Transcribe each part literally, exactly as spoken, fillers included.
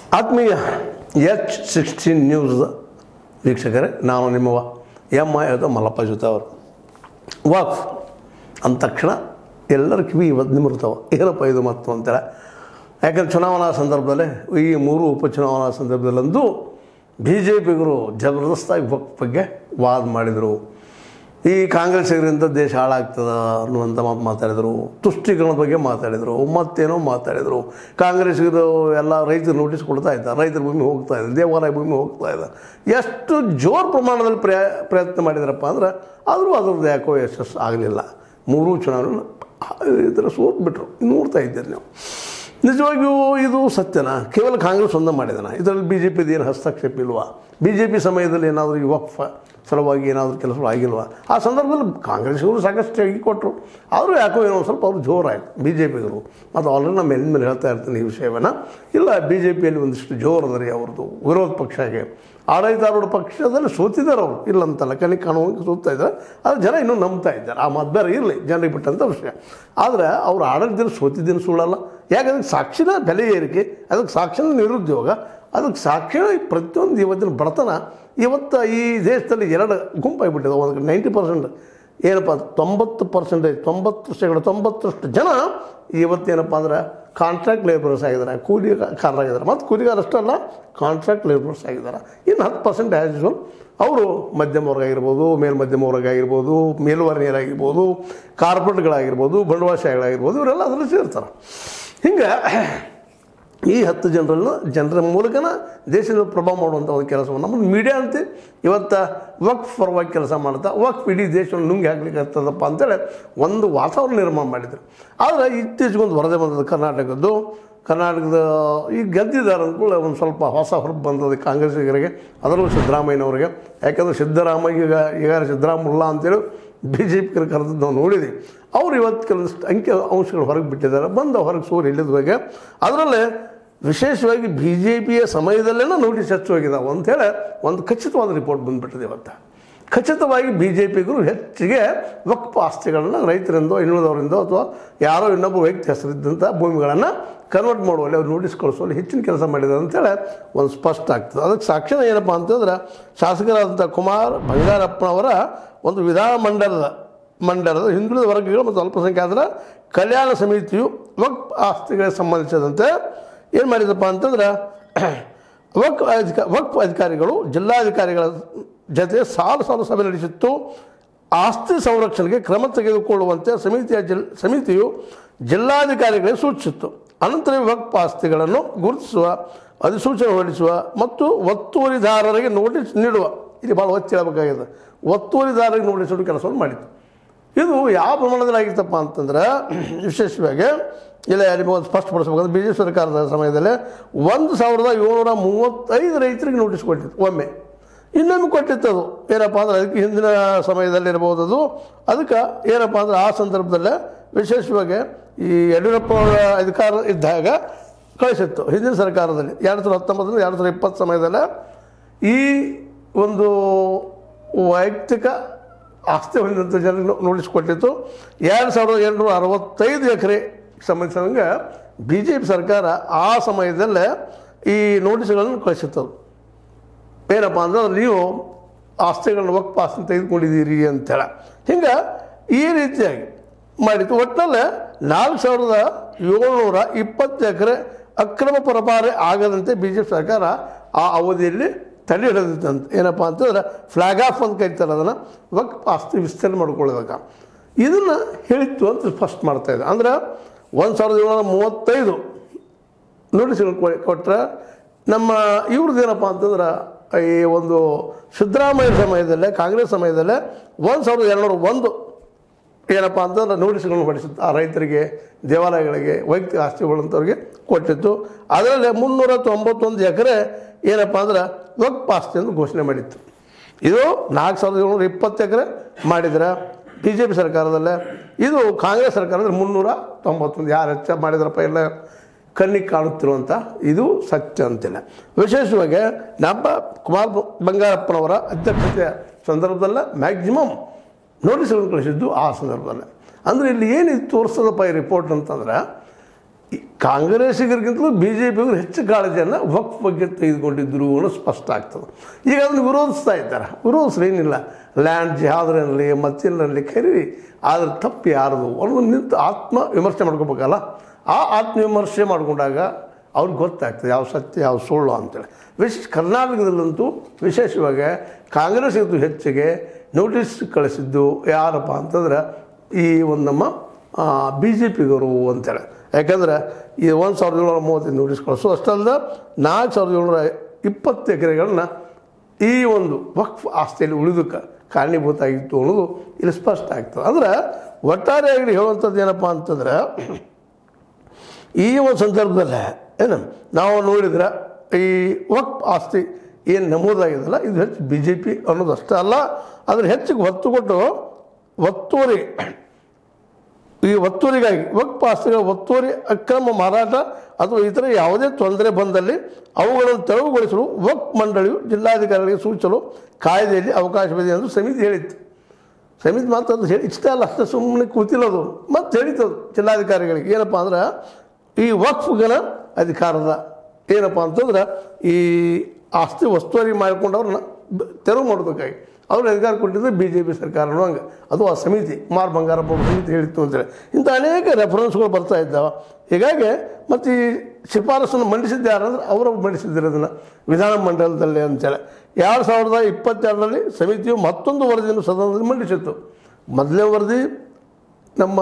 ಆತ್ಮೀಯ H sixteen news ವೀಕ್ಷಕರೇ, ನಾನು ನಿಮ್ಮ ಎಮ್ ಐ ಅದು ಮಲ್ಲಪ್ಪ ಜೊತೆ ಅವರು. ವಾಕ್ಫ್ ಅಂದ ತಕ್ಷಣ ಎಲ್ಲರ ಕಿವಿ ಇವತ್ತು ನಿಮಿರ್ತಾವೆ, ಏನಪ್ಪ ಇದು ಮತ್ತು ಅಂತೇಳಿ. ಯಾಕಂದ್ರೆ ಚುನಾವಣಾ ಸಂದರ್ಭದಲ್ಲೇ, ಈ ಮೂರು ಉಪಚುನಾವಣಾ ಸಂದರ್ಭದಲ್ಲಂತೂ ಬಿ ಜೆ ಪಿಗರು ಜಬರ್ದಸ್ತಾಗಿ ವಕ್ಫ್ ಬಗ್ಗೆ ವಾದ ಮಾಡಿದರು. ಈ ಕಾಂಗ್ರೆಸ್ಸಿಗರಿಂದ ದೇಶ ಹಾಳಾಗ್ತದೆ ಅನ್ನುವಂಥ ಮಾತು ಮಾತಾಡಿದರು. ತುಷ್ಟೀಕರಣದ ಬಗ್ಗೆ ಮಾತಾಡಿದರು, ಮತ್ತೇನೋ ಮಾತಾಡಿದರು. ಕಾಂಗ್ರೆಸ್ಸಿಗರು ಎಲ್ಲ ರೈತರು ನೋಟಿಸ್ ಕೊಡ್ತಾ ಇದ್ದಾರೆ, ರೈತರ ಭೂಮಿ ಹೋಗ್ತಾ ಇದೆ, ದೇವಾಲಯ ಭೂಮಿ ಹೋಗ್ತಾ ಇದೆ. ಎಷ್ಟು ಜೋರು ಪ್ರಮಾಣದಲ್ಲಿ ಪ್ರಯ ಪ್ರಯತ್ನ ಮಾಡಿದಾರಪ್ಪ ಅಂದ್ರೆ ಆದರೂ ಅದರದ್ದು ಯಾಕೋ ಯಶಸ್ಸು ಆಗಲಿಲ್ಲ. ಮೂರೂ ಚುನಾವಣೆ ಇದರ ಸೋತ್ಬಿಟ್ರು. ನೋಡ್ತಾ ಇದ್ದೀರಿ ನೀವು. ನಿಜವಾಗಿಯೂ ಇದು ಸತ್ಯನಾ? ಕೇವಲ ಕಾಂಗ್ರೆಸ್ ಒಂದೇ ಮಾಡಿದಾನ? ಇದರಲ್ಲಿ ಬಿ ಜೆ ಪಿದು ಏನು ಹಸ್ತಕ್ಷೇಪ ಇಲ್ವಾ? ಬಿ ಜೆ ಪಿ ಸಮಯದಲ್ಲಿ ಏನಾದರೂ ಈ ವಕ್ಫ್ ಸಲುವಾಗಿ ಏನಾದರೂ ಕೆಲಸಗಳು ಆಗಿಲ್ವಾ? ಆ ಸಂದರ್ಭದಲ್ಲಿ ಕಾಂಗ್ರೆಸ್ಸಿಗರು ಸಾಕಷ್ಟು ಹೇಗೆ ಕೊಟ್ಟರು, ಆದರೂ ಯಾಕೋ ಏನೋ ಸ್ವಲ್ಪ ಅವ್ರು ಜೋರಾಯಿತು ಬಿ ಜೆ ಪಿಗರು. ಮತ್ತು ಆಲ್ರೆಡಿ ನಾನು ಮೇಲಿನ ಮೇಲೆ ಹೇಳ್ತಾ ಇರ್ತೀನಿ ಈ ವಿಷಯವನ್ನು. ಇಲ್ಲ, ಬಿ ಜೆ ಪಿಯಲ್ಲಿ ಒಂದಿಷ್ಟು ಜೋರು ಅದ ರೀ ಅವ್ರದ್ದು. ವಿರೋಧ ಪಕ್ಷಗೆ ಆಡಳಿತಾರೂಢ ಪಕ್ಷದಲ್ಲಿ ಸೋತಿದ್ದಾರೆ ಅವರು, ಇಲ್ಲ ಅಂತಲ್ಲ, ಕಣಿಗೆ ಕಾಣುವಂಗೆ ಸೋತ್ತಾ ಇದ್ದಾರೆ. ಆದರೆ ಜನ ಇನ್ನೂ ನಂಬ್ತಾ ಇದ್ದಾರೆ. ಆ ಮತ ಬೇರೆ ಇರಲಿ, ಜನರಿಗೆ ಬಿಟ್ಟಂಥ ವಿಷಯ. ಆದರೆ ಅವ್ರು ಆಡಳಿತದಲ್ಲಿ ಸೋತಿದ್ದೇನು ಸುಳ್ಳಲ್ಲ. ಯಾಕೆ ಅದಕ್ಕೆ ಸಾಕ್ಷಿನ ಬೆಲೆ ಏರಿಕೆ, ಅದಕ್ಕೆ ಸಾಕ್ಷಿನ ನಿರುದ್ಯೋಗ, ಅದಕ್ಕೆ ಸಾಕ್ಷಿನ ಪ್ರತಿಯೊಂದು ಇವತ್ತಿನ ಬಡತನ. ಇವತ್ತು ಈ ದೇಶದಲ್ಲಿ ಎರಡು ಗುಂಪಾಗಿಬಿಟ್ಟಿದೆ. ಒಂದು ನೈಂಟಿ ಪರ್ಸೆಂಟ್ ಏನಪ್ಪ, ತೊಂಬತ್ತು ಪರ್ಸೆಂಟೇಜ್ ತೊಂಬತ್ತು ಶೇಕಡ ತೊಂಬತ್ತರಷ್ಟು ಜನ ಇವತ್ತೇನಪ್ಪ ಅಂದ್ರೆ ಕಾಂಟ್ರಾಕ್ಟ್ ಲೇಬರ್ಸ್ ಆಗಿದ್ದಾರೆ, ಕೂಲಿಗಾರರಾಗಿದ್ದಾರೆ. ಮತ್ತು ಕೂಲಿಗಾರಷ್ಟಲ್ಲ, ಕಾಂಟ್ರಾಕ್ಟ್ ಲೇಬರ್ಸ್ ಆಗಿದ್ದಾರೆ. ಇನ್ನು ಹತ್ತು ಪರ್ಸೆಂಟ್ ಆ್ಯಸ್ ಯೂಸ್ವಲ್ ಅವರು ಮಧ್ಯಮ ವರ್ಗ ಆಗಿರ್ಬೋದು, ಮೇಲ್ಮಧ್ಯಮ ವರ್ಗ ಆಗಿರ್ಬೋದು, ಮೇಲ್ವರ್ಣೀಯರಾಗಿರ್ಬೋದು, ಕಾರ್ಪೊರೇಟ್ಗಳಾಗಿರ್ಬೋದು, ಬಂಡವಾಳಶಾಹಿಗಳಾಗಿರ್ಬೋದು, ಇವರೆಲ್ಲ ಅದರಲ್ಲಿ ಸೇರ್ತಾರೆ. ಹಿಂಗೆ ಈ ಹತ್ತು ಜನರನ್ನು ಜನರ ಮೂಲಕನ ದೇಶದ ಪ್ರಭಾವ ಮಾಡುವಂಥ ಒಂದು ಕೆಲಸವನ್ನು ನಮ್ಮದು ಮೀಡಿಯಾ ಅಂತ ಇವತ್ತು ವಕ್ಫ್ ಪರವಾಗಿ ಕೆಲಸ ಮಾಡ್ತಾ ವಕ್ಫ್ ಇಡೀ ದೇಶವನ್ನು ನುಂಗಿ ಹಾಕ್ಲಿಕ್ಕೆ ಆಗ್ತದಪ್ಪ ಅಂತೇಳಿ ಒಂದು ವಾತಾವರಣ ನಿರ್ಮಾಣ ಮಾಡಿದರು. ಆದರೆ ಇತ್ತೀಚೆಗೊಂದು ವರದಿ ಬಂದದ್ದು ಕರ್ನಾಟಕದ್ದು. ಕರ್ನಾಟಕದ ಈ ಗೆದ್ದಿದ್ದಾರೆ ಅಂದ್ಕೊಳ್ಳಿ ಒಂದು ಸ್ವಲ್ಪ ಹೊಸ ಹೊರಬ್ ಬಂದದ್ದು ಕಾಂಗ್ರೆಸ್ಸಿಗರಿಗೆ, ಅದರಲ್ಲೂ ಸಿದ್ದರಾಮಯ್ಯನವ್ರಿಗೆ. ಯಾಕಂದರೆ ಸಿದ್ದರಾಮಯ್ಯ ಈಗ ಈಗ ಸಿದ್ದರಾಮುಲ್ಲ ಅಂತೇಳಿ ಬಿ ಜೆ ಪಿಗರು ಕರೆದದ್ದು ನಾವು ನೋಡಿದ್ವಿ. ಅವರು ಇವತ್ತು ಕೆಲವಷ್ಟು ಅಂಕಿ ಅಂಶಗಳು ಹೊರಗೆ ಬಿಟ್ಟಿದ್ದಾರೆ, ಬಂದು ಹೊರಗೆ ಸೋರು ಇಲ್ಲದ ಬಗ್ಗೆ. ಅದರಲ್ಲೇ ವಿಶೇಷವಾಗಿ ಬಿ ಜೆ ಪಿಯ ಸಮಯದಲ್ಲೇ ನೋಟಿಸ್ ಹೆಚ್ಚು ಹೋಗಿದ್ದಾವೆ ಅಂಥೇಳಿ ಒಂದು ಖಚಿತವಾದ ರಿಪೋರ್ಟ್ ಬಂದುಬಿಟ್ಟಿದೆ ಇವತ್ತು. ಖಚಿತವಾಗಿ ಬಿ ಜೆ ಪಿಗರು ಹೆಚ್ಚಿಗೆ ವಕ್ಫ್ ಆಸ್ತಿಗಳನ್ನು ರೈತರಿಂದೋ ಇನ್ನುಳಿದವರಿಂದೋ ಅಥವಾ ಯಾರೋ ಇನ್ನೊಬ್ಬ ವ್ಯಕ್ತಿ ಹೆಸರಿದ್ದಂಥ ಭೂಮಿಗಳನ್ನು ಕನ್ವರ್ಟ್ ಮಾಡುವಲ್ಲಿ ಅವ್ರು ನೋಟಿಸ್ ಕಳಿಸುವಲ್ಲಿ ಹೆಚ್ಚಿನ ಕೆಲಸ ಮಾಡಿದ್ದಾರೆ ಅಂತೇಳಿ ಒಂದು ಸ್ಪಷ್ಟ ಆಗ್ತದೆ. ಅದಕ್ಕೆ ಸಾಕ್ಷಿನ ಏನಪ್ಪ ಅಂತಂದ್ರೆ ಶಾಸಕರಾದಂಥ ಕುಮಾರ್ ಬಂಗಾರಪ್ಪನವರ ಒಂದು ವಿಧಾನ ಮಂಡಲದ ಮಂಡಲದ ಹಿಂದುಳಿದ ವರ್ಗಗಳು ಮತ್ತು ಅಲ್ಪಸಂಖ್ಯಾತರ ಕಲ್ಯಾಣ ಸಮಿತಿಯು ವಕ್ಫ್ ಆಸ್ತಿಗಳಿಗೆ ಸಂಬಂಧಿಸಿದಂತೆ ಏನು ಮಾಡಿದಪ್ಪ ಅಂತಂದ್ರೆ ವಕ್ಫ್ ಅಧಿಕ ವಕ್ಫ್ ಅಧಿಕಾರಿಗಳು ಜಿಲ್ಲಾಧಿಕಾರಿಗಳ ಜೊತೆ ಸಾಲು ಸಾಲು ಸಭೆ ನಡೆಸಿತ್ತು. ಆಸ್ತಿ ಸಂರಕ್ಷಣೆಗೆ ಕ್ರಮ ತೆಗೆದುಕೊಳ್ಳುವಂತೆ ಸಮಿತಿಯ ಜಿಲ್ ಸಮಿತಿಯು ಜಿಲ್ಲಾಧಿಕಾರಿಗಳಿಗೆ ಸೂಚಿಸಿತ್ತು. ಅನಂತರ ವಕ್ಫ್ ಆಸ್ತಿಗಳನ್ನು ಗುರುತಿಸುವ, ಅಧಿಸೂಚನೆ ಹೊರಡಿಸುವ ಮತ್ತು ಒತ್ತುವರಿದಾರರಿಗೆ ನೋಟಿಸ್ ನೀಡುವ, ಇಲ್ಲಿ ಭಾಳ ಒತ್ತಿ ಹೇಳಬೇಕಾಗಿದೆ, ಒತ್ತುವರಿದಾರರಿಗೆ ನೋಟಿಸ್ ನೀಡುವ ಕೆಲಸವನ್ನು ಮಾಡಿತ್ತು. ಇದು ಯಾವ ಪ್ರಮಾಣದಲ್ಲಿ ಆಗಿತ್ತಪ್ಪ ಅಂತಂದ್ರೆ ವಿಶೇಷವಾಗಿ ಇಲ್ಲ ನಿಮಗೆ ಒಂದು ಸ್ಪಷ್ಟಪಡಿಸ್ಬೇಕಂದ್ರೆ ಬಿ ಜೆ ಪಿ ಸರ್ಕಾರದ ಸಮಯದಲ್ಲಿ ಒಂದು ಸಾವಿರದ ಏಳ್ನೂರ ಮೂವತ್ತೈದು ರೈತರಿಗೆ ನೋಟಿಸ್ ಕೊಟ್ಟಿತ್ತು ಒಮ್ಮೆ. ಇನ್ನೊಮ್ಮೆ ಕೊಟ್ಟಿತ್ತು ಅದು ಏನಪ್ಪ ಅಂದ್ರೆ ಅದಕ್ಕೆ ಹಿಂದಿನ ಸಮಯದಲ್ಲಿರ್ಬೋದು. ಅದು ಅದಕ್ಕೆ ಏನಪ್ಪ ಅಂದ್ರೆ ಆ ಸಂದರ್ಭದಲ್ಲೇ ವಿಶೇಷವಾಗಿ ಈ ಯಡಿಯೂರಪ್ಪ ಅಧಿಕಾರ ಇದ್ದಾಗ ಕಳಿಸಿತ್ತು ಹಿಂದಿನ ಸರ್ಕಾರದಲ್ಲಿ. ಎರಡು ಸಾವಿರದ ಹತ್ತೊಂಬತ್ತರಿಂದ ಎರಡು ಸಾವಿರದ ಇಪ್ಪತ್ತು ಸಮಯದಲ್ಲೇ ಈ ಒಂದು ವೈಯಕ್ತಿಕ ಆಸ್ತಿ ಹೊಂದಿದಂಥ ಜನರಿಗೆ ನೋಟಿಸ್ ಕೊಟ್ಟಿತ್ತು. ಎರಡು ಸಾವಿರದ ಎಂಟುನೂರ ಅರವತ್ತೈದು ಎಕರೆ ಸಂಬಂಧಿಸಿದಂಗೆ ಬಿ ಜೆ ಪಿ ಸರ್ಕಾರ ಆ ಸಮಯದಲ್ಲೇ ಈ ನೋಟಿಸ್ಗಳನ್ನು ಕಳಿಸಿತ್ತು. ಏನಪ್ಪ ಅಂದ್ರೆ ನೀವು ಆಸ್ತಿಗಳನ್ನ ವಕ್ಫ್ ಆಸ್ತಿ ತೆಗೆದುಕೊಂಡಿದ್ದೀರಿ ಅಂತೇಳಿ ಹಿಂಗೆ ಈ ರೀತಿಯಾಗಿ ಮಾಡಿತ್ತು. ಒಟ್ಟಿನಲ್ಲೇ ನಾಲ್ಕು ಸಾವಿರದ ಏಳ್ನೂರ ಇಪ್ಪತ್ತು ಎಕರೆ ಅಕ್ರಮ ಪರಭಾರೆ ಆಗದಂತೆ ಬಿ ಜೆ ಪಿ ಸರ್ಕಾರ ಆ ಅವಧಿಯಲ್ಲಿ ತಡೆ ಹಿಡಿದಿತ್ತಂತ. ಏನಪ್ಪ ಅಂತಂದ್ರೆ ಫ್ಲಾಗ್ ಆಫ್ ಅಂತ ಕರೀತಾರೆ ಅದನ್ನು, ವಕ್ಫ್ ಆಸ್ತಿ ವಿಸ್ತರಣೆ ಮಾಡ್ಕೊಳ್ಳೋದಾಗ ಇದನ್ನು ಹೇಳಿತ್ತು ಅಂತ ಫಸ್ಟ್ ಮಾಡ್ತಾಯಿದ್ದೆ. ಅಂದ್ರೆ ಒಂದು ಸಾವಿರದ ಏಳ್ನೂರ ಮೂವತ್ತೈದು ನೋಟಿಸ್ಗಳು ಕೊಟ್ಟರೆ ನಮ್ಮ ಇವ್ರದ್ದು ಏನಪ್ಪ ಅಂತಂದ್ರೆ ಈ ಒಂದು ಸಿದ್ದರಾಮಯ್ಯ ಸಮಯದಲ್ಲೇ ಕಾಂಗ್ರೆಸ್ ಸಮಯದಲ್ಲೇ ಒಂದು ಸಾವಿರದ ಎರಡುನೂರ ಒಂದು ಏನಪ್ಪ ಅಂತಂದ್ರೆ ನೋಟಿಸ್ಗಳನ್ನು ಹೊರಡಿಸಿತ್ತು ಆ ರೈತರಿಗೆ, ದೇವಾಲಯಗಳಿಗೆ, ವೈಯಕ್ತಿಕ ಆಸ್ತಿಗಳಂಥವ್ರಿಗೆ ಕೊಟ್ಟಿತ್ತು. ಅದರಲ್ಲೇ ಮುನ್ನೂರ ತೊಂಬತ್ತೊಂದು ಎಕರೆ ಏನಪ್ಪ ಅಂದ್ರೆ ವಕ್ಫ್ ಆಸ್ತಿ ಅಂತ ಘೋಷಣೆ ಮಾಡಿತ್ತು. ಇದು ನಾಲ್ಕು ಸಾವಿರದ ಏಳ್ನೂರ ಇಪ್ಪತ್ತು ಎಕರೆ ಮಾಡಿದ್ರೆ ಬಿ ಜೆ ಪಿ ಸರ್ಕಾರದಲ್ಲೇ. ಇದು ಕಾಂಗ್ರೆಸ್ ಸರ್ಕಾರದಲ್ಲಿ ಮುನ್ನೂರ ತೊಂಬತ್ತೊಂದು. ಯಾರು ಹೆಚ್ಚು ಮಾಡಿದ್ರಪ್ಪ ಎಲ್ಲ ಕಣ್ಣಿಗೆ ಕಾಣುತ್ತಿರುವಂಥ ಇದು ಸತ್ಯ ಅಂತಿಲ್ಲ. ವಿಶೇಷವಾಗಿ ನಮ್ಮ ಕುಮಾರ್ ಬಂಗಾರಪ್ಪನವರ ಅಧ್ಯಕ್ಷತೆಯ ಸಂದರ್ಭದಲ್ಲೇ ಮ್ಯಾಕ್ಸಿಮಮ್ ನೋಟಿಸ್ಗಳನ್ನು ಕಳಿಸಿದ್ದು ಆ ಸಂದರ್ಭದಲ್ಲೇ. ಅಂದರೆ ಇಲ್ಲಿ ಏನಿದು ತೋರಿಸ್ತದಪ್ಪ ಈ ರಿಪೋರ್ಟ್ ಅಂತಂದ್ರೆ ಕಾಂಗ್ರೆಸ್ಸಿಗರಿಗಿಂತಲೂ ಬಿ ಜೆ ಪಿಯವರು ಹೆಚ್ಚು ಕಾಳಜಿಯನ್ನು ವಕ್ಫ್ ಬಗ್ಗೆ ತೆಗೆದುಕೊಂಡಿದ್ದರು ಅನ್ನೋ ಸ್ಪಷ್ಟ ಆಗ್ತದೆ. ಈಗ ಅದನ್ನು ವಿರೋಧಿಸ್ತಾ ಇದ್ದಾರೆ. ವಿರೋಧಿಸ್ರೇನಿಲ್ಲ, ಲ್ಯಾಂಡ್ ಜಿಹಾದ್ರಲ್ಲಿ ಮತ್ತಿನಲ್ಲಿ ಕರೀರಿ, ಆದರೆ ತಪ್ಪು ಯಾರದು ಅನ್ನೋದು ನಿಂತು ಆತ್ಮ ವಿಮರ್ಶೆ ಮಾಡ್ಕೋಬೇಕಲ್ಲ. ಆ ಆತ್ಮವಿಮರ್ಶೆ ಮಾಡಿಕೊಂಡಾಗ ಅವ್ರಿಗೆ ಗೊತ್ತಾಗ್ತದೆ ಯಾವ ಸತ್ಯ ಯಾವ ಸುಳ್ಳು ಅಂತೇಳಿ. ವಿಶೇಷ ಕರ್ನಾಟಕದಲ್ಲಂತೂ ವಿಶೇಷವಾಗಿ ಕಾಂಗ್ರೆಸ್ ಇದು ಹೆಚ್ಚಿಗೆ ನೋಟಿಸ್ ಕಳಿಸಿದ್ದು ಯಾರಪ್ಪ ಅಂತಂದ್ರೆ ಈ ಒಂದು ನಮ್ಮ ಬಿ ಜೆ ಪಿಗರು ಅಂತೇಳಿ. ಯಾಕಂದ್ರೆ ಈ ಒಂದು ಸಾವಿರದ ಏಳ್ನೂರ ಮೂವತ್ತೈದು ನೋಟಿಸ್ ಕಳಿಸು ಅಷ್ಟಲ್ಲದೆ ನಾಲ್ಕು ಸಾವಿರದ ಏಳ್ನೂರ ಇಪ್ಪತ್ತು ಎಕರೆಗಳನ್ನ ಈ ಒಂದು ವಕ್ಫ್ ಆಸ್ತಿಯಲ್ಲಿ ಉಳಿದಕ್ಕೆ ಕಾರಣೀಭೂತ ಆಗಿತ್ತು ಅನ್ನೋದು ಇಲ್ಲಿ ಸ್ಪಷ್ಟ ಆಗ್ತದೆ. ಅಂದ್ರೆ ಒಟ್ಟಾರೆಯಾಗಿ ಹೇಳುವಂಥದ್ದು ಏನಪ್ಪ ಅಂತಂದ್ರೆ ಈ ಒಂದು ಸಂದರ್ಭದಲ್ಲೇ ಏನು ನಾವು ನೋಡಿದ್ರೆ ಈ ವಕ್ಫ್ ಆಸ್ತಿ ಏನು ನಮೂದಾಗಿದೆಯಲ್ಲ ಇದು ಹೆಚ್ಚು ಬಿ ಜೆ ಪಿ ಅನ್ನೋದು ಅಷ್ಟೇ ಅಲ್ಲ, ಅದ್ರ ಹೆಚ್ಚಿಗೆ ಒತ್ತು ಕೊಟ್ಟು ಒತ್ತುವರಿ ಈ ಒತ್ತುವರಿಗಾಗಿ ವಕ್ಫ್ ಆಸ್ತಿಗಳ ಒತ್ತುವರಿ ಅಕ್ರಮ ಮಾರಾಟ ಅಥವಾ ಇತರ ಯಾವುದೇ ತೊಂದರೆ ಬಂದಲ್ಲಿ ಅವುಗಳನ್ನು ತೆರವುಗೊಳಿಸಲು ವಕ್ಫ್ ಮಂಡಳಿಯು ಜಿಲ್ಲಾಧಿಕಾರಿಗಳಿಗೆ ಸೂಚಿಸಲು ಕಾಯ್ದೆಯಲ್ಲಿ ಅವಕಾಶವಿದೆ ಎಂದು ಸಮಿತಿ ಹೇಳಿತ್ತು. ಸಮಿತಿ ಮಾತ್ರ ಅದು ಹೇಳಿ ಇಷ್ಟ ಅಲ್ಲ, ಅಷ್ಟೇ ಸುಮ್ಮನೆ ಕೂತಿಲ್ಲದು ಮತ್ತು ಹೇಳಿತದು ಜಿಲ್ಲಾಧಿಕಾರಿಗಳಿಗೆ ಏನಪ್ಪ ಅಂದ್ರೆ ಈ ವಕ್ಫ್ಗಳ ಅಧಿಕಾರದ ಏನಪ್ಪ ಅಂತಂದ್ರೆ ಈ ಆಸ್ತಿ ಒತ್ತುವರಿ ಮಾಡಿಕೊಂಡವ್ರನ್ನ ತೆರವು ಮಾಡೋದಕ್ಕಾಗಿ ಅವ್ರು ಅಧಿಕಾರ ಕೊಟ್ಟಿದ್ದು ಬಿ ಜೆ ಪಿ ಸರ್ಕಾರನೂ ಹಂಗೆ. ಅದು ಆ ಸಮಿತಿ ಕುಮಾರ್ ಬಂಗಾರಪ್ಪ ಸಮಿತಿ ಹೇಳಿತ್ತು ಅಂತೇಳಿ ಇಂಥ ಅನೇಕ ರೆಫರೆನ್ಸ್ಗಳು ಬರ್ತಾ ಇದ್ದಾವೆ. ಹೀಗಾಗಿ ಮತ್ತು ಈ ಶಿಫಾರಸನ್ನು ಮಂಡಿಸಿದ್ದು ಯಾರಂದ್ರೆ ಅವರು ಮಂಡಿಸಿದ್ದಾರೆ ಅದನ್ನು ವಿಧಾನಮಂಡಲದಲ್ಲಿ ಅಂತೇಳಿ. ಎರಡು ಸಾವಿರದ ಇಪ್ಪತ್ತೆರಡರಲ್ಲಿ ಸಮಿತಿಯು ಮತ್ತೊಂದು ವರದಿಯನ್ನು ಸದನದಲ್ಲಿ ಮಂಡಿಸಿತ್ತು. ಮೊದಲನೇ ವರದಿ ನಮ್ಮ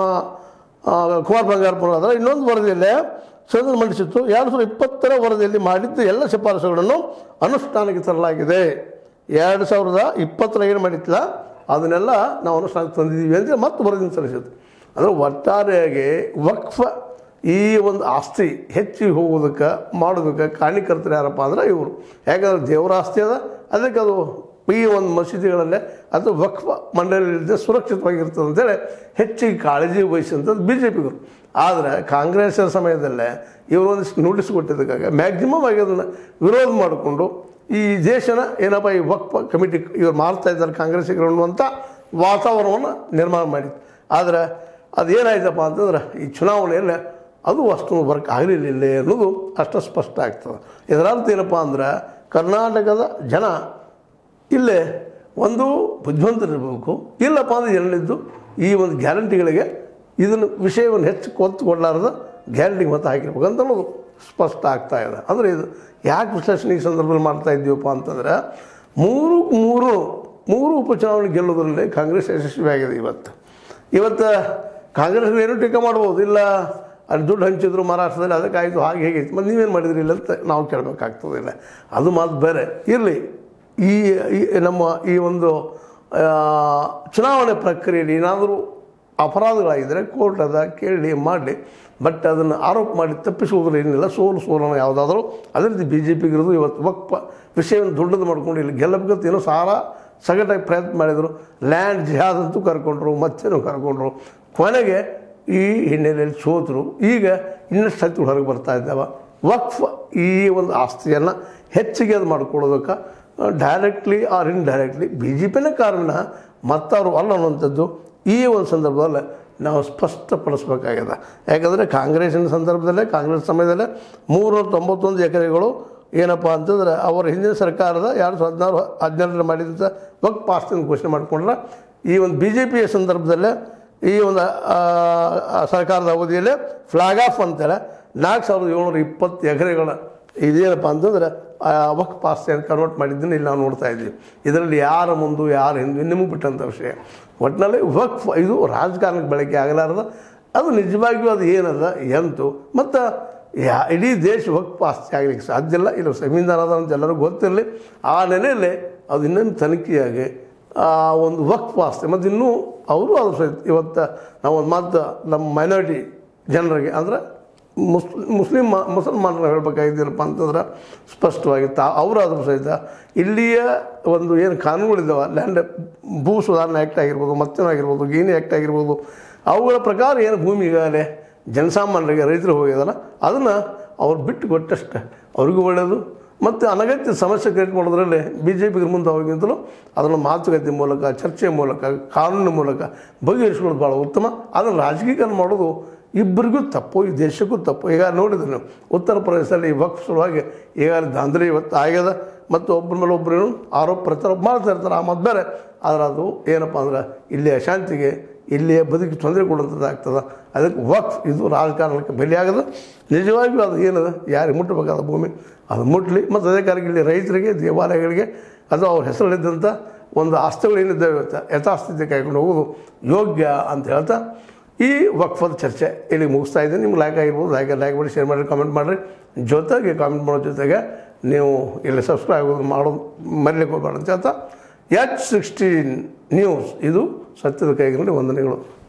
ಕುಮಾರ್ ಬಂಗಾರಪ್ಪ ಅದರ ಇನ್ನೊಂದು ವರದಿಯಲ್ಲೇ ಸದನ ಮಂಡಿಸಿತ್ತು. ಎರಡು ಸಾವಿರದ ಇಪ್ಪತ್ತರ ವರದಿಯಲ್ಲಿ ಮಾಡಿದ್ದು ಎಲ್ಲ ಶಿಫಾರಸುಗಳನ್ನು ಅನುಷ್ಠಾನಕ್ಕೆ ತರಲಾಗಿದೆ. ಎರಡು ಸಾವಿರದ ಇಪ್ಪತ್ತರ ಏನು ಮಾಡಿತ್ತಲ್ಲ ಅದನ್ನೆಲ್ಲ ನಾವು ಅನುಷ್ಠಾನಕ್ಕೆ ತಂದಿದ್ದೀವಿ ಅಂತ ಮತ್ತೆ ವರದಿನ ಸಲ್ಲಿಸಿತ್ತು. ಅಂದರೆ ಒಟ್ಟಾರೆಯಾಗಿ ವಕ್ಫ್ ಈ ಒಂದು ಆಸ್ತಿ ಹೆಚ್ಚಿಗೆ ಹೋಗೋದಕ್ಕೆ ಮಾಡೋದಕ್ಕೆ ಕಾರಣೀಕರ್ತರು ಯಾರಪ್ಪ ಅಂದ್ರೆ ಇವರು. ಯಾಕಂದ್ರೆ ದೇವರ ಆಸ್ತಿ ಅದ, ಅದಕ್ಕೆ ಅದು ಈ ಒಂದು ಮಸೀದಿಗಳಲ್ಲೇ ಅದು ವಕ್ಫ್ ಮಂಡಳಿಯಿಂದ ಸುರಕ್ಷಿತವಾಗಿರ್ತದೆ ಅಂತೇಳಿ ಹೆಚ್ಚಿಗೆ ಕಾಳಜಿ ವಹಿಸಿದಂಥದ್ದು ಬಿ ಜೆ ಪಿಗರು. ಆದರೆ ಕಾಂಗ್ರೆಸ್ ಸಮಯದಲ್ಲೇ ಇವರು ಒಂದಿಷ್ಟು ನೋಟಿಸ್ ಕೊಟ್ಟಿದ್ದಕ್ಕಾಗ ಮ್ಯಾಕ್ಸಿಮಮ್ ಆಗಿ ಅದನ್ನು ವಿರೋಧ ಮಾಡಿಕೊಂಡು ಈ ದೇಶನ ಏನಪ್ಪ ಈ ವಕ್ಫ್ ಕಮಿಟಿ ಇವ್ರು ಮಾಡ್ತಾ ಇದ್ದಾರೆ ಕಾಂಗ್ರೆಸ್ಸಿಗರು ಅನ್ನುವಂಥ ವಾತಾವರಣವನ್ನು ನಿರ್ಮಾಣ ಮಾಡಿತ್ತು. ಆದರೆ ಅದೇನಾಯ್ತಪ್ಪ ಅಂತಂದ್ರೆ ಈ ಚುನಾವಣೆಯಲ್ಲೇ ಅದು ಅಷ್ಟೊಂದು ವರ್ಕ್ ಆಗಲಿಲ್ಲ ಅನ್ನೋದು ಅಷ್ಟು ಸ್ಪಷ್ಟ ಆಗ್ತದೆ. ಇದರರ್ಥ ಏನಪ್ಪ ಅಂದ್ರೆ ಕರ್ನಾಟಕದ ಜನ ಇಲ್ಲೇ ಒಂದು ಬುದ್ಧಿವಂತರಿರಬೇಕು, ಇಲ್ಲಪ್ಪ ಅಂದರೆ ಎರಡನೇದ್ದು ಈ ಒಂದು ಗ್ಯಾರಂಟಿಗಳಿಗೆ ಇದನ್ನು ವಿಷಯವನ್ನು ಹೆಚ್ಚು ಒತ್ತು ಕೊಡಲಾರ್ದ ಗ್ಯಾರಂಟಿಗೆ ಮತ್ತೆ ಹಾಕಿರ್ಬೇಕು ಅಂತ ಅನ್ನೋದು ಸ್ಪಷ್ಟ ಆಗ್ತಾ ಇದೆ. ಅಂದರೆ ಇದು ಯಾಕೆ ವಿಶ್ಲೇಷಣೆ ಈ ಸಂದರ್ಭದಲ್ಲಿ ಮಾಡ್ತಾ ಇದ್ದೀವಪ್ಪ ಅಂತಂದ್ರೆ ಮೂರು ಮೂರು ಮೂರು ಉಪಚುನಾವಣೆ ಗೆಲ್ಲೋದ್ರಲ್ಲಿ ಕಾಂಗ್ರೆಸ್ ಯಶಸ್ವಿಯಾಗಿದೆ. ಇವತ್ತು ಇವತ್ತು ಕಾಂಗ್ರೆಸ್ಗೆ ಏನೂ ಟೀಕೆ ಮಾಡ್ಬೋದು, ಇಲ್ಲ ಅಲ್ಲಿ ದುಡ್ಡು ಹಂಚಿದ್ರು ಮಹಾರಾಷ್ಟ್ರದಲ್ಲಿ ಅದಕ್ಕಾಯಿತು ಹಾಗೆ ಹೇಗೆ ಮತ್ತು ನೀವೇನು ಮಾಡಿದ್ರಿ ಇಲ್ಲ ಅಂತ ನಾವು ಕೇಳಬೇಕಾಗ್ತದಿಲ್ಲ. ಅದು ಮಾತು ಬೇರೆ ಇರಲಿ. ಈ ನಮ್ಮ ಈ ಒಂದು ಚುನಾವಣೆ ಪ್ರಕ್ರಿಯೆಯಲ್ಲಿ ಏನಾದರೂ ಅಪರಾಧಗಳಾಗಿದ್ದರೆ ಕೋರ್ಟ್ ಅದ ಕೇಳಿ ಮಾಡಲಿ, ಬಟ್ ಅದನ್ನು ಆರೋಪ ಮಾಡಿ ತಪ್ಪಿಸುವುದ್ರ ಏನಿಲ್ಲ. ಸೋಲು ಸೋಲನ ಯಾವುದಾದ್ರೂ ಅದೇ ರೀತಿ ಬಿ ಜೆ ಪಿಗಿರೋದು ಇವತ್ತು ವಕ್ಫ್ ವಿಷಯವನ್ನು ದೊಡ್ಡದು ಮಾಡ್ಕೊಂಡು ಇಲ್ಲಿ ಗೆಲ್ಲಬೇಕಂತ ಏನೋ ಸಾರ ಸಗಟಾಗಿ ಪ್ರಯತ್ನ ಮಾಡಿದರು. ಲ್ಯಾಂಡ್ ಜಿಹಾದ್ ಅಂತೂ ಕರ್ಕೊಂಡ್ರು, ಮತ್ತೇನೋ ಕರ್ಕೊಂಡ್ರು, ಕೊನೆಗೆ ಈ ಹಿನ್ನೆಲೆಯಲ್ಲಿ ಸೋತರು. ಈಗ ಇನ್ನಷ್ಟು ಶಕ್ತಿಗಳು ಹೊರಗೆ ಬರ್ತಾ ಇದ್ದಾವೆ. ವಕ್ಫ್ ಈ ಒಂದು ಆಸ್ತಿಯನ್ನು ಹೆಚ್ಚಿಗೆ ಅದು ಮಾಡಿಕೊಡೋದಕ್ಕೆ directly or indirectly B J ಪಿನೇ ಕಾರಣ, ಮತ್ತವರು ಅಲ್ಲ ಅನ್ನುವಂಥದ್ದು ಈ ಒಂದು ಸಂದರ್ಭದಲ್ಲಿ ನಾವು ಸ್ಪಷ್ಟಪಡಿಸ್ಬೇಕಾಗಿದೆ. ಯಾಕಂದರೆ ಕಾಂಗ್ರೆಸ್ಸಿನ ಸಂದರ್ಭದಲ್ಲೇ ಕಾಂಗ್ರೆಸ್ ಸಮಯದಲ್ಲೇ ಮೂರುನೂರ ತೊಂಬತ್ತೊಂದು ಎಕರೆಗಳು ಏನಪ್ಪ ಅಂತಂದ್ರೆ ಅವರ ಹಿಂದಿನ ಸರ್ಕಾರದ ಎರಡು ಸಾವಿರದ ಹದಿನಾರು ಹದಿನೆಂಟರಲ್ಲಿ ಮಾಡಿದಂಥ ವಕ್ಫ್ ಆಸ್ತಿಯನ್ನು ಘೋಷಣೆ ಮಾಡಿಕೊಂಡ್ರೆ, ಈ ಒಂದು ಬಿ ಜೆ ಪಿಯ ಸಂದರ್ಭದಲ್ಲೇ ಈ ಒಂದು ಸರ್ಕಾರದ ಅವಧಿಯಲ್ಲೇ ಫ್ಲಾಗ್ ಆಫ್ ಅಂತೇಳಿ ನಾಲ್ಕು ಸಾವಿರದ ಏಳ್ನೂರ ಇಪ್ಪತ್ತು ಎಕರೆಗಳ ಇದೇನಪ್ಪ ಅಂತಂದ್ರೆ ವಕ್ಫ್ ಆಸ್ತಿಯನ್ನು ಕನ್ವರ್ಟ್ ಮಾಡಿದ್ದನ್ನು ಇಲ್ಲಿ ನಾವು ನೋಡ್ತಾ ಇದ್ದೀವಿ. ಇದರಲ್ಲಿ ಯಾರ ಮುಂದೆ ಯಾರು ಹಿಂದೆ ನಿಮಗೆ ಬಿಟ್ಟಂಥ ವಿಷಯ. ಒಟ್ಟಿನಲ್ಲಿ ವಕ್ಫ್ ಇದು ರಾಜಕಾರಣಕ್ಕೆ ಬಳಕೆ ಆಗಲಾರ್ದ, ಅದು ನಿಜವಾಗಿಯೂ ಅದು ಏನದ ಎಂತು ಮತ್ತು ಯಾ ಇಡೀ ದೇಶ ವಕ್ಫ್ ಆಸ್ತಿ ಆಗಲಿಕ್ಕೆ ಸಾಧ್ಯ ಇಲ್ಲ. ಇಲ್ಲ ಸಂವಿಧಾನ ಅದ ಅಂತ ಎಲ್ಲರಿಗೂ ಗೊತ್ತಿರಲಿ. ಆ ನೆಲೆಯಲ್ಲಿ ಅದು ಇನ್ನೊಂದು ತನಿಖೆಯಾಗಿ ಒಂದು ವಕ್ಫ್ ಆಸ್ತಿ ಮತ್ತು ಇನ್ನೂ ಅವರು ಅದ್ರ ಸಹಿತ ಇವತ್ತು ನಾವು ಒಂದು ಮಾತು ನಮ್ಮ ಮೈನಾರಿಟಿ ಜನರಿಗೆ ಅಂದರೆ ಮುಸ್ ಮುಸ್ಲಿಂ ಮುಸಲ್ಮಾನರು ಹೇಳಬೇಕಾಗಿದ್ದೇನಪ್ಪ ಅಂತಂದ್ರೆ ಸ್ಪಷ್ಟವಾಗಿ ತಾ ಅವರು ಅದ್ರ ಸಹಿತ ಇಲ್ಲಿಯ ಒಂದು ಏನು ಕಾನೂನುಗಳಿದ್ದಾವೆ, ಲ್ಯಾಂಡ್ ಭೂ ಸುಧಾರಣೆ ಆ್ಯಕ್ಟ್ ಆಗಿರ್ಬೋದು, ಮತ್ತೇನೋ ಆಗಿರ್ಬೋದು, ಗೀನಿ ಆ್ಯಕ್ಟ್ ಆಗಿರ್ಬೋದು, ಅವುಗಳ ಪ್ರಕಾರ ಏನು ಭೂಮಿ ಈಗಾಗಲೇ ಜನಸಾಮಾನ್ಯರಿಗೆ ರೈತರು ಹೋಗಿದಾರ ಅದನ್ನು ಅವ್ರು ಬಿಟ್ಟು ಕೊಟ್ಟಷ್ಟೇ ಅವ್ರಿಗೂ ಒಳ್ಳೆಯದು. ಮತ್ತು ಅನಗತ್ಯ ಸಮಸ್ಯೆ ಕ್ರಿಯೇಟ್ ಮಾಡೋದ್ರಲ್ಲಿ ಬಿ ಜೆ ಪಿಗೆ ಮುಂದೆ ಹೋಗಿಂತಲೂ ಅದನ್ನು ಮಾತುಕತೆ ಮೂಲಕ, ಚರ್ಚೆ ಮೂಲಕ, ಕಾನೂನಿನ ಮೂಲಕ ಬಗೆಹರಿಸ್ಕೊಳ್ಳೋದು ಭಾಳ ಉತ್ತಮ. ಅದನ್ನು ರಾಜಕೀಕರಣ ಮಾಡೋದು ಇಬ್ಬರಿಗೂ ತಪ್ಪು, ಈ ದೇಶಕ್ಕೂ ತಪ್ಪು. ಈಗ ನೋಡಿದ್ರೆ ನೀವು ಉತ್ತರ ಪ್ರದೇಶದಲ್ಲಿ ಈ ವಕ್ಫ್ ಸಲುವಾಗಿ ಈಗಾಗಲೇ ದಾಂಧಲೆ ಇವತ್ತು ಆಗ್ಯದ ಮತ್ತು ಒಬ್ಬರ ಮೇಲೆ ಒಬ್ಬರು ಆರೋಪ ಪ್ರತ್ಯಾರೋಪ ಮಾಡ್ತಾ ಇರ್ತಾರೆ. ಆ ಮತ್ತು ಬೇರೆ ಆದರೆ ಅದು ಏನಪ್ಪ ಅಂದ್ರೆ ಇಲ್ಲಿ ಅಶಾಂತಿಗೆ, ಇಲ್ಲಿಯ ಬದುಕಿಗೆ ತೊಂದರೆ ಕೊಡುವಂಥದ್ದು ಆಗ್ತದೆ. ಅದಕ್ಕೆ ವಕ್ಫ್ ಇದು ರಾಜಕಾರಣಕ್ಕೆ ಬಲಿಯಾಗದ. ನಿಜವಾಗಿಯೂ ಅದು ಏನದ ಯಾರಿಗೆ ಮುಟ್ಟಬೇಕಾದ ಭೂಮಿ ಅದು ಮುಟ್ಟಲಿ. ಮತ್ತು ಅದೇ ಕಾರಣಕ್ಕೆ ಇಲ್ಲಿ ರೈತರಿಗೆ, ದೇವಾಲಯಗಳಿಗೆ ಅಥವಾ ಅವ್ರ ಹೆಸರಲ್ಲಿದ್ದಂಥ ಒಂದು ಆಸ್ತಿಗಳು ಏನಿದ್ದಾವೆ ಯಥಾಸ್ಥಿತಿ ಕಾಯ್ಕೊಂಡು ಹೋಗೋದು ಯೋಗ್ಯ ಅಂತ ಹೇಳ್ತಾ ಈ ವಕ್ಫದ ಚರ್ಚೆ ಇಲ್ಲಿ ಮುಗಿಸ್ತಾ ಇದ್ದೀನಿ. ನಿಮ್ಗೆ ಲೈಕ್ ಆಗಿರ್ಬೋದು, ಲೈಕ್ ಲೈಕ್ ಮಾಡಿ, ಶೇರ್ ಮಾಡಿ, ಕಾಮೆಂಟ್ ಮಾಡಿರಿ. ಜೊತೆಗೆ ಕಾಮೆಂಟ್ ಮಾಡೋ ಜೊತೆಗೆ ನೀವು ಇಲ್ಲಿ ಸಬ್ಸ್ಕ್ರೈಬ್ ಆಗೋದು ಮಾಡೋದು ಮರಿಲಿಕ್ಕೆ ಹೋಗಬೇಡ ಅಂತ ಹೇಳ್ತಾ ಎಚ್ ಸಿಕ್ಸ್ಟೀನ್ ನ್ಯೂಸ್ ಇದು ಸತ್ಯದ ಕೈಗಿನಲ್ಲಿ ವಂದನೆಗಳು.